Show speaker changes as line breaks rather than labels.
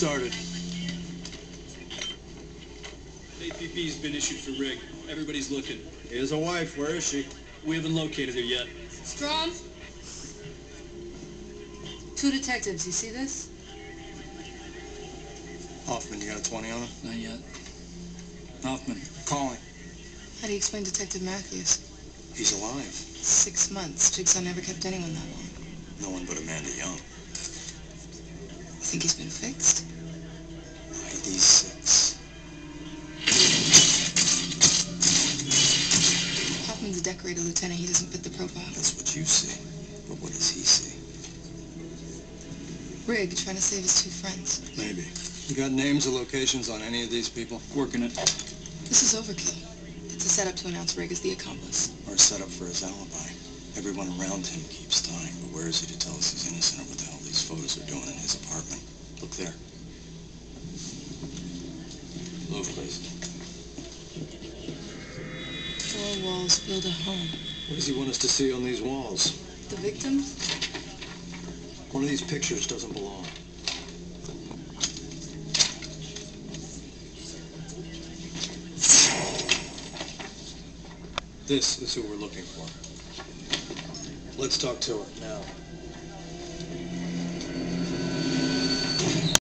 started. APB's been issued for Rigg. Everybody's looking.
He has a wife. Where is she?
We haven't located her yet.
Strahm? 2 detectives, you see this?
Hoffman, you got a 20 on him?
Not yet. Hoffman.
Calling.
How do you explain Detective Matthews?
He's alive.
6 months. Jigsaw never kept anyone that long.
No one but Amanda Young.
You think he's been fixed?
ID6.
Hoffman's a decorated lieutenant. He doesn't fit the profile.
That's what you see. But what does he see?
Rigg trying to save his 2 friends.
Maybe. You got names or locations on any of these people?
Working it.
This is overkill. It's a setup to announce Rigg as the accomplice.
Or a setup for his alibi. Everyone around him keeps dying, but where is he to tell us he's innocent or what the hell these photos are doing in his apartment? Look there. Move, please.
4 walls build a home.
What does he want us to see on these walls?
The victims?
One of these pictures doesn't belong. This is who we're looking for. Let's talk to her now.